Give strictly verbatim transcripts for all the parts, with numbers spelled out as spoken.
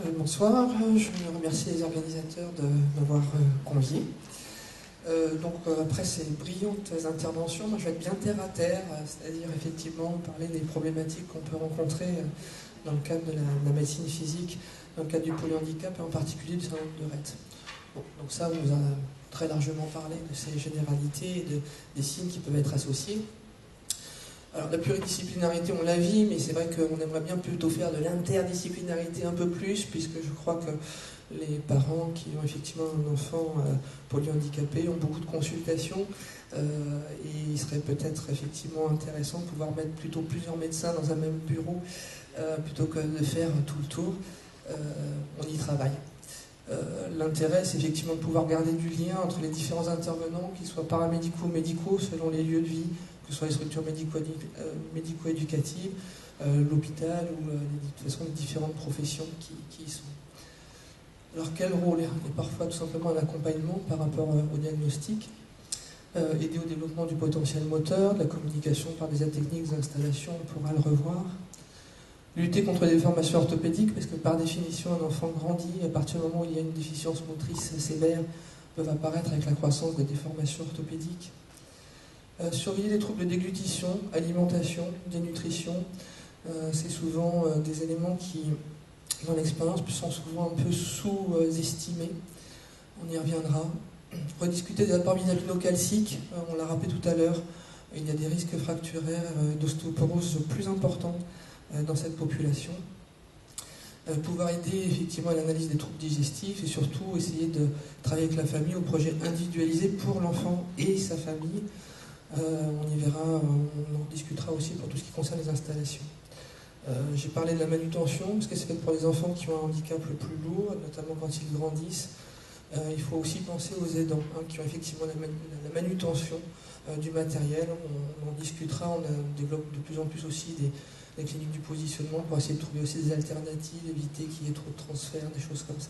Euh, bonsoir, je remercie les organisateurs de m'avoir euh, convié. Euh, donc euh, après ces brillantes interventions, moi, je vais être bien terre à terre, euh, c'est-à-dire effectivement parler des problématiques qu'on peut rencontrer euh, dans le cadre de la, de la médecine physique, dans le cadre du polyhandicap et en particulier du syndrome de Rett. Bon, donc ça, on nous a très largement parlé de ces généralités et de, des signes qui peuvent être associés. Alors la pluridisciplinarité, on l'a vu, mais c'est vrai qu'on aimerait bien plutôt faire de l'interdisciplinarité un peu plus, puisque je crois que les parents qui ont effectivement un enfant euh, polyhandicapé ont beaucoup de consultations, euh, et il serait peut-être effectivement intéressant de pouvoir mettre plutôt plusieurs médecins dans un même bureau, euh, plutôt que de faire tout le tour. Euh, on y travaille. Euh, L'intérêt, c'est effectivement de pouvoir garder du lien entre les différents intervenants, qu'ils soient paramédicaux ou médicaux, selon les lieux de vie, que ce soit les structures médico-éducatives, euh, l'hôpital ou euh, de toute façon les différentes professions qui, qui y sont. Alors quel rôle? Et parfois tout simplement un accompagnement par rapport euh, au diagnostic, euh, aider au développement du potentiel moteur, de la communication par des aides techniques d'installation, on pourra le revoir. Lutter contre les déformations orthopédiques, parce que par définition un enfant grandit, à partir du moment où il y a une déficience motrice sévère, peuvent apparaître avec la croissance des déformations orthopédiques. Euh, surveiller les troubles de déglutition, alimentation, dénutrition, euh, c'est souvent euh, des éléments qui, dans l'expérience, sont souvent un peu sous-estimés. On y reviendra. Rediscuter des apports minéralo-calciques, euh, on l'a rappelé tout à l'heure, il y a des risques fracturaires euh, d'ostéoporose plus importants euh, dans cette population. Euh, pouvoir aider effectivement à l'analyse des troubles digestifs et surtout essayer de travailler avec la famille au projet individualisé pour l'enfant et sa famille. Euh, on y verra, on en discutera aussi pour tout ce qui concerne les installations. Euh, J'ai parlé de la manutention, parce que c'est fait pour les enfants qui ont un handicap le plus lourd, notamment quand ils grandissent. Euh, il faut aussi penser aux aidants, hein, qui ont effectivement la, manu la manutention euh, du matériel. On, on en discutera, on, a, on développe de plus en plus aussi des, des cliniques du positionnement pour essayer de trouver aussi des alternatives, éviter qu'il y ait trop de transferts, des choses comme ça.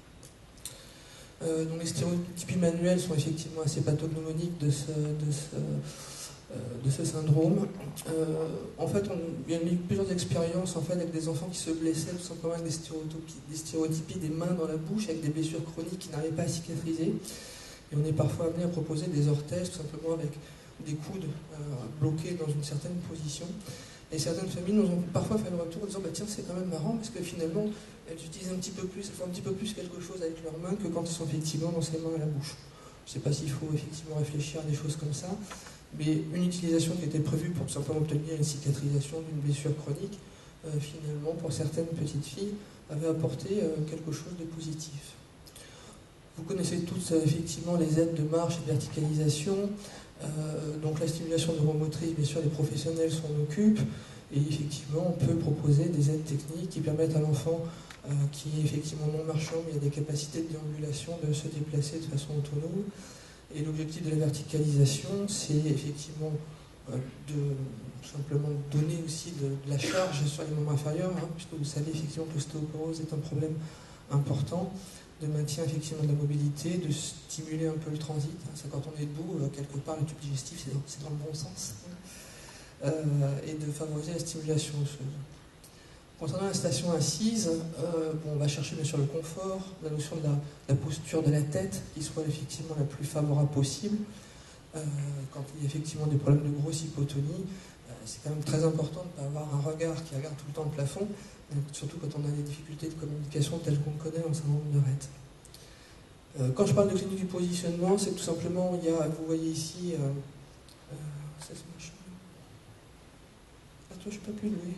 Euh, donc les stéréotypies manuelles sont effectivement assez pathognomoniques de ce, de ce, euh, de ce syndrome. Euh, en fait, on, il y a eu plusieurs expériences en fait, avec des enfants qui se blessaient tout simplement avec des stéréotypies, des stéréotypies des mains dans la bouche, avec des blessures chroniques qui n'arrivaient pas à cicatriser. Et on est parfois amené à proposer des orthèses tout simplement avec des coudes euh, bloqués dans une certaine position. Et certaines familles nous ont parfois fait le retour en disant bah, tiens, c'est quand même marrant parce que finalement, elles utilisent un petit peu plus, elles font un petit peu plus quelque chose avec leurs mains que quand elles sont effectivement dans ses mains à la bouche. Je ne sais pas s'il faut effectivement réfléchir à des choses comme ça, mais une utilisation qui était prévue pour tout simplement obtenir une cicatrisation d'une blessure chronique, euh, finalement, pour certaines petites filles, avait apporté euh, quelque chose de positif. Vous connaissez tous euh, effectivement les aides de marche et de verticalisation. Euh, donc la stimulation neuromotrice, bien sûr, les professionnels s'en occupent. Et effectivement, on peut proposer des aides techniques qui permettent à l'enfant euh, qui est effectivement non marchand, mais il y a des capacités de déambulation, de se déplacer de façon autonome. Et l'objectif de la verticalisation, c'est effectivement euh, de tout simplement donner aussi de, de la charge sur les membres inférieurs, hein, puisque vous savez effectivement que l'ostéoporose est un problème important, de maintien effectivement de la mobilité, de stimuler un peu le transit. Hein, c'est quand on est debout, euh, quelque part, le tube digestif, c'est dans, dans le bon sens. Euh, et de favoriser la stimulation osseuse. Concernant la station assise, euh, bon, on va chercher bien sûr le confort, la notion de la, la posture de la tête qui soit effectivement la plus favorable possible. Euh, quand il y a effectivement des problèmes de grosse hypotonie, euh, c'est quand même très important de ne pas avoir un regard qui regarde tout le temps le plafond, donc, surtout quand on a des difficultés de communication telles qu'on connaît dans le syndrome de Rett. Euh, quand je parle de clinique du positionnement, c'est tout simplement, il y a, vous voyez ici, euh, euh, ça se marche. Attends, je ne peux plus louer.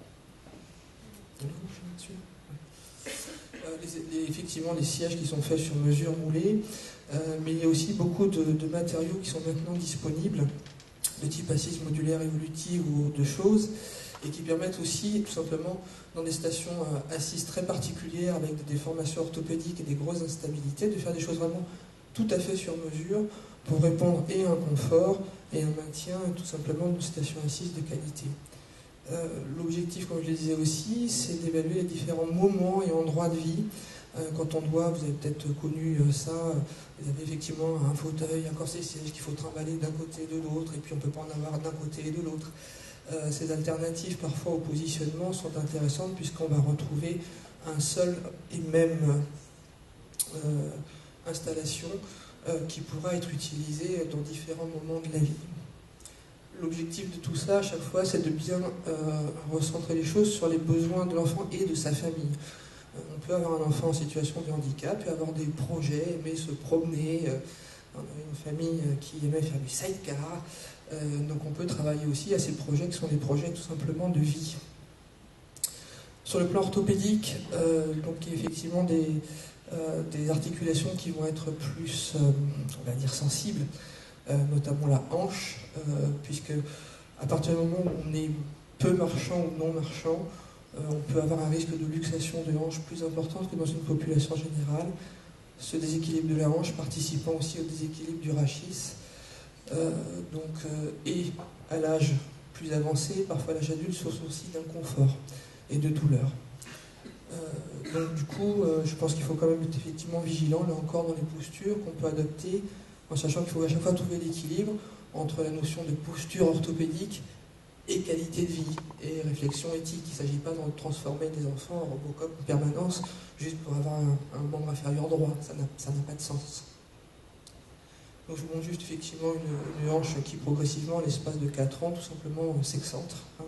Euh, les, les, effectivement, les sièges qui sont faits sur mesure moulés, euh, mais il y a aussi beaucoup de, de matériaux qui sont maintenant disponibles, de type assise modulaire évolutive ou de choses, et qui permettent aussi, tout simplement, dans des stations euh, assises très particulières, avec des déformations orthopédiques et des grosses instabilités, de faire des choses vraiment tout à fait sur mesure, pour répondre et à un confort, et un maintien, tout simplement, d'une station assise de qualité. Euh, L'objectif, comme je le disais aussi, c'est d'évaluer les différents moments et endroits de vie. Euh, quand on doit, vous avez peut-être connu euh, ça, vous avez effectivement un fauteuil, un corset siège qu'il faut trimballer d'un côté et de l'autre, et puis on ne peut pas en avoir d'un côté et de l'autre. Euh, ces alternatives, parfois au positionnement, sont intéressantes puisqu'on va retrouver un seul et même euh, installation euh, qui pourra être utilisée dans différents moments de la vie. L'objectif de tout ça, à chaque fois, c'est de bien euh, recentrer les choses sur les besoins de l'enfant et de sa famille. Euh, on peut avoir un enfant en situation de handicap et avoir des projets, aimer se promener. Euh, on avait une famille qui aimait faire du sidecar. Euh, donc on peut travailler aussi à ces projets qui sont des projets tout simplement de vie. Sur le plan orthopédique, euh, donc il y a effectivement des, euh, des articulations qui vont être plus, euh, on va dire, sensibles, euh, notamment la hanche, euh, puisque à partir du moment où on est peu marchand ou non marchand, euh, on peut avoir un risque de luxation de hanche plus importante que dans une population générale. Ce déséquilibre de la hanche participant aussi au déséquilibre du rachis. Euh, donc, euh, et à l'âge plus avancé, parfois à l'âge adulte, source aussi d'inconfort et de douleur. Euh, donc du coup, euh, je pense qu'il faut quand même être effectivement vigilant, là encore, dans les postures qu'on peut adopter, en sachant qu'il faut à chaque fois trouver l'équilibre entre la notion de posture orthopédique et qualité de vie, et réflexion éthique. Il ne s'agit pas de transformer des enfants en Robocop en permanence, juste pour avoir un, un membre inférieur droit, ça n'a pas de sens. Donc je vous montre juste effectivement une, une hanche qui progressivement, à l'espace de quatre ans, tout simplement s'excentre. Hein.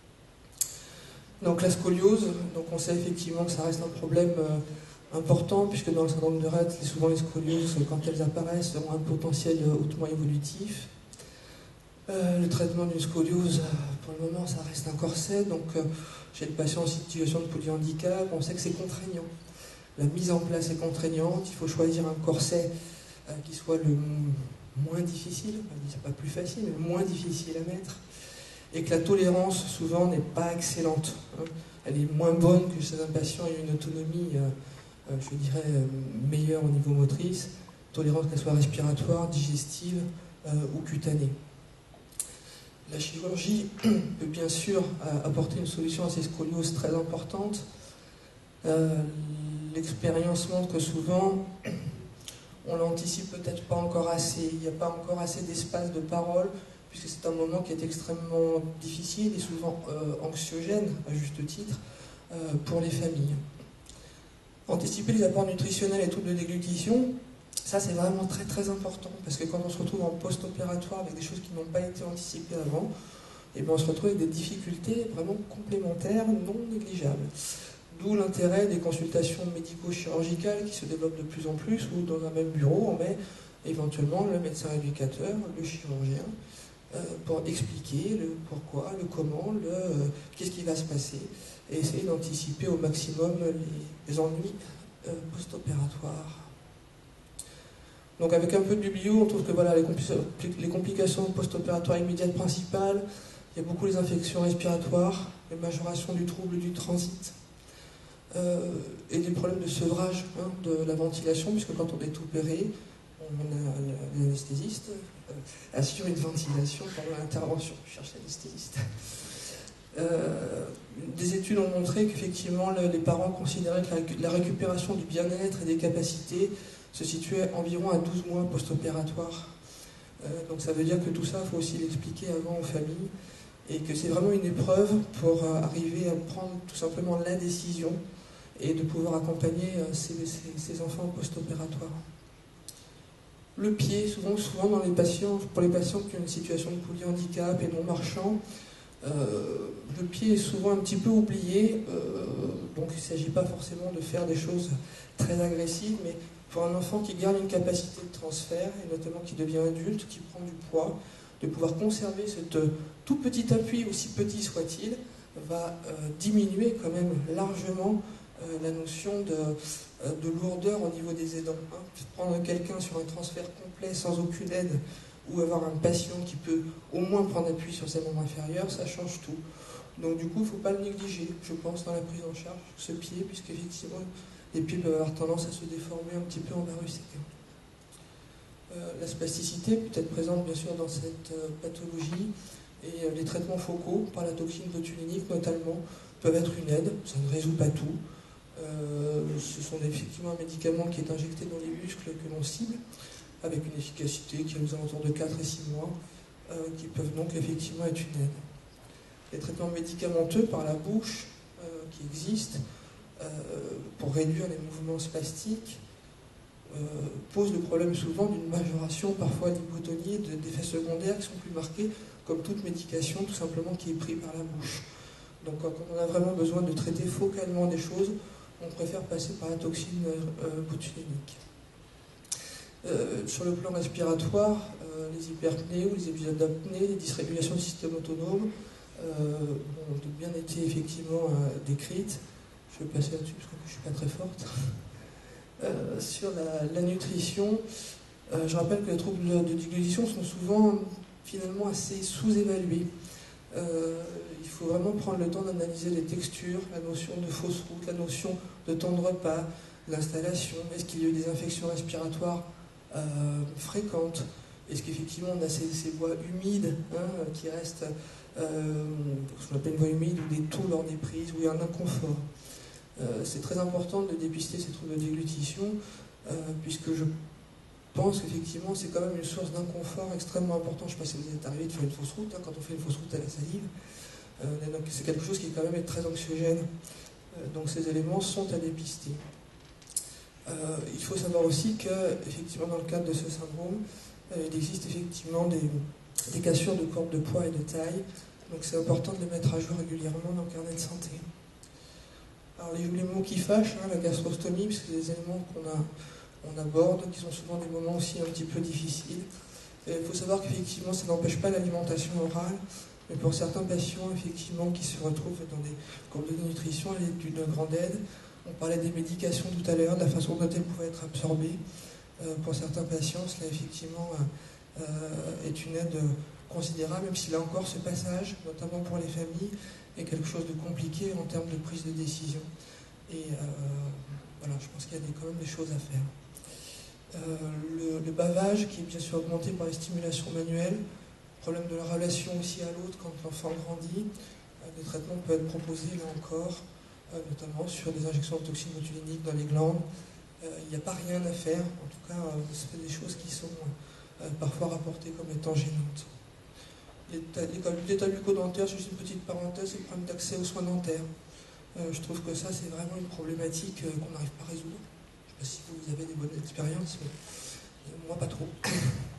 Donc la scoliose, donc on sait effectivement que ça reste un problème euh, important, puisque dans le syndrome de Rett, souvent les scolioses, quand elles apparaissent, ont un potentiel hautement évolutif. Euh, le traitement d'une scoliose, pour le moment, ça reste un corset. Donc euh, chez le patient en situation de polyhandicap, on sait que c'est contraignant. La mise en place est contraignante, il faut choisir un corset euh, qui soit le moins difficile, c'est pas plus facile, mais le moins difficile à mettre. Et que la tolérance, souvent, n'est pas excellente. Hein. Elle est moins bonne que chez un patient ayant une autonomie, euh, euh, je dirais, euh, meilleure au niveau motrice, tolérance qu'elle soit respiratoire, digestive euh, ou cutanée. La chirurgie peut bien sûr euh, apporter une solution à ces scolioses très importantes. Euh, L'expérience montre que souvent, on l'anticipe peut-être pas encore assez. Il n'y a pas encore assez d'espace de parole, puisque c'est un moment qui est extrêmement difficile et souvent euh, anxiogène, à juste titre, euh, pour les familles. Anticiper les apports nutritionnels et troubles de déglutition, ça c'est vraiment très très important, parce que quand on se retrouve en post-opératoire avec des choses qui n'ont pas été anticipées avant, et bien on se retrouve avec des difficultés vraiment complémentaires, non négligeables. D'où l'intérêt des consultations médico-chirurgicales qui se développent de plus en plus, où dans un même bureau on met éventuellement le médecin éducateur, le chirurgien, euh, pour expliquer le pourquoi, le comment, le euh, qu'est-ce qui va se passer, et essayer d'anticiper au maximum les, les ennuis euh, post-opératoires. Donc avec un peu de biblio, on trouve que voilà, les, compli les complications post-opératoires immédiates principales, il y a beaucoup les infections respiratoires, les majorations du trouble du transit, euh, et des problèmes de sevrage, hein, de la ventilation, puisque quand on est opéré, on a l'anesthésiste euh, assure une ventilation pendant l'intervention. Je cherche l'anesthésiste. Euh, des études ont montré qu'effectivement les parents considéraient que la récupération du bien-être et des capacités se situait environ à douze mois post-opératoire. Euh, donc ça veut dire que tout ça, il faut aussi l'expliquer avant aux familles, et que c'est vraiment une épreuve pour euh, arriver à prendre tout simplement la décision et de pouvoir accompagner euh, ces, ces, ces enfants post-opératoires. Le pied, souvent, souvent dans les patients, pour les patients qui ont une situation de polyhandicap et non marchand, euh, le pied est souvent un petit peu oublié, euh, donc il ne s'agit pas forcément de faire des choses très agressives, mais pour un enfant qui garde une capacité de transfert, et notamment qui devient adulte, qui prend du poids, de pouvoir conserver ce tout petit appui, aussi petit soit-il, va euh, diminuer quand même largement euh, la notion de, euh, de lourdeur au niveau des aidants. Hein. Prendre quelqu'un sur un transfert complet sans aucune aide, ou avoir un patient qui peut au moins prendre appui sur ses membres inférieurs, ça change tout. Donc du coup, il ne faut pas le négliger, je pense, dans la prise en charge, ce pied, puisqu'effectivement, les pieds peuvent avoir tendance à se déformer un petit peu en varus. Euh, la spasticité peut être présente bien sûr dans cette euh, pathologie, et euh, les traitements focaux par la toxine botulinique notamment peuvent être une aide, ça ne résout pas tout. Euh, ce sont effectivement un médicament qui est injecté dans les muscles que l'on cible, avec une efficacité qui est aux alentours de quatre et six mois, euh, qui peuvent donc effectivement être une aide. les traitements médicamenteux par la bouche euh, qui existent euh, pour réduire les mouvements spastiques euh, posent le problème souvent d'une majoration parfois d'hypotonie, d'effets secondaires qui sont plus marqués, comme toute médication tout simplement qui est prise par la bouche. Donc quand on a vraiment besoin de traiter focalement des choses, on préfère passer par la toxine euh, botulinémique. Euh, sur le plan respiratoire, euh, les hyperpnées ou les épisodes d'apnée, les dysrégulations du système autonome euh, ont bien été effectivement euh, décrites. Je vais passer là-dessus parce que je ne suis pas très forte. Euh, sur la, la nutrition, euh, je rappelle que les troubles de digestion sont souvent finalement assez sous-évalués. Euh, il faut vraiment prendre le temps d'analyser les textures, la notion de fausse route, la notion de temps de repas, l'installation, est-ce qu'il y a eu des infections respiratoires euh, fréquentes, est-ce qu'effectivement on a ces, ces voies humides hein, qui restent, euh, ce qu'on appelle une voie humide, ou des taux lors des prises, où il y a un inconfort. Euh, c'est très important de dépister ces troubles de déglutition, euh, puisque je pense qu'effectivement c'est quand même une source d'inconfort extrêmement important. Je ne sais pas si vous êtes arrivé de faire une fausse route, hein, quand on fait une fausse route à la salive, euh, donc c'est quelque chose qui est quand même très anxiogène. Euh, donc ces éléments sont à dépister. Euh, il faut savoir aussi que, effectivement, dans le cadre de ce syndrome, euh, il existe effectivement des, des cassures de courbe de poids et de taille, donc c'est important de les mettre à jour régulièrement dans le carnet de santé. Alors les, les mots qui fâchent, hein, la gastrostomie, parce que c'est des éléments qu'on a on aborde, qui sont souvent des moments aussi un petit peu difficiles. Il faut savoir qu'effectivement, ça n'empêche pas l'alimentation orale, mais pour certains patients, effectivement, qui se retrouvent dans des courbes de nutrition, elle est d'une grande aide. On parlait des médications tout à l'heure, de la façon dont elles pouvaient être absorbées. Euh, pour certains patients, cela, effectivement, euh, est une aide considérable, même si là encore, ce passage, notamment pour les familles, est quelque chose de compliqué en termes de prise de décision. Et euh, voilà, je pense qu'il y a des, quand même des choses à faire. Euh, le, le bavage qui est bien sûr augmenté par les stimulations manuelles, problème de la relation aussi à l'autre quand l'enfant grandit, euh, des traitements peuvent être proposés là encore, euh, notamment sur des injections de toxines botuliniques dans les glandes. Il euh, n'y a pas rien à faire, en tout cas euh, c'est des choses qui sont euh, parfois rapportées comme étant gênantes. L'état bucco-dentaire, juste une petite parenthèse, c'est le problème d'accès aux soins dentaires. Euh, je trouve que ça c'est vraiment une problématique euh, qu'on n'arrive pas à résoudre. Je ne sais pas si vous avez des bonnes expériences, mais moi pas trop. Je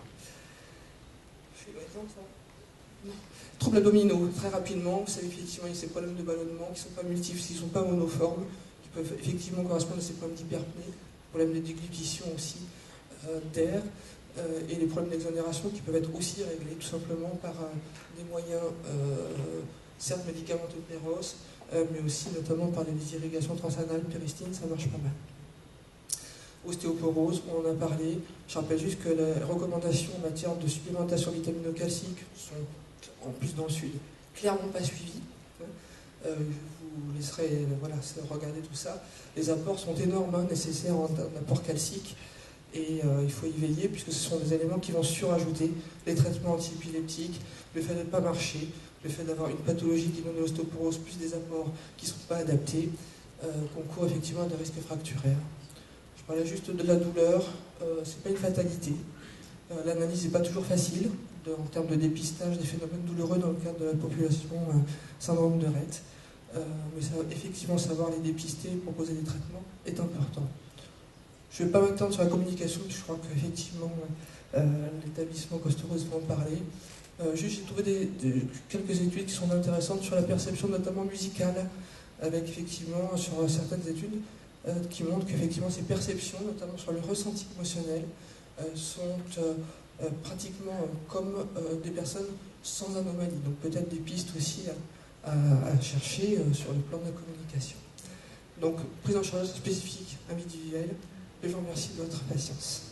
suis exemple, ça non. Troubles abdominaux, très rapidement, vous savez effectivement il y a ces problèmes de ballonnement qui ne sont pas multiples, qui ne sont pas monoformes, qui peuvent effectivement correspondre à ces problèmes d'hyperpnée, problèmes de déglutition aussi, euh, d'air, euh, et les problèmes d'exonération qui peuvent être aussi réglés tout simplement par euh, des moyens, euh, certes médicamenteux de Néros, euh, mais aussi notamment par les irrigations transanales, péristine, ça marche pas mal. Ostéoporose, on en a parlé. Je rappelle juste que les recommandations en matière de supplémentation vitamino-calcique sont, en plus dans le sud, clairement pas suivies. Euh, je vous laisserai voilà, regarder tout ça. Les apports sont énormes, hein, nécessaires en apport calcique, et euh, il faut y veiller, puisque ce sont des éléments qui vont surajouter les traitements anti-épileptiques, le fait de ne pas marcher, le fait d'avoir une pathologie d'immuno-ostéoporose, plus des apports qui ne sont pas adaptés, euh, concourt effectivement à des risques fracturaires. Voilà, juste de la douleur, euh, c'est pas une fatalité. Euh, L'analyse n'est pas toujours facile de, en termes de dépistage des phénomènes douloureux dans le cadre de la population euh, syndrome de Rett. Euh, mais ça, effectivement, savoir les dépister, proposer des traitements est important. Je ne vais pas m'étendre sur la communication, parce que je crois qu'effectivement, euh, l'établissement Costereuse va en parler. Euh, juste, j'ai trouvé des, des, quelques études qui sont intéressantes sur la perception, notamment musicale, avec effectivement, sur certaines études, Euh, qui montrent qu'effectivement ces perceptions, notamment sur le ressenti émotionnel, euh, sont euh, euh, pratiquement euh, comme euh, des personnes sans anomalie. Donc peut-être des pistes aussi à, à, à chercher euh, sur le plan de la communication. Donc prise en charge spécifique individuelle, et je vous remercie de votre patience.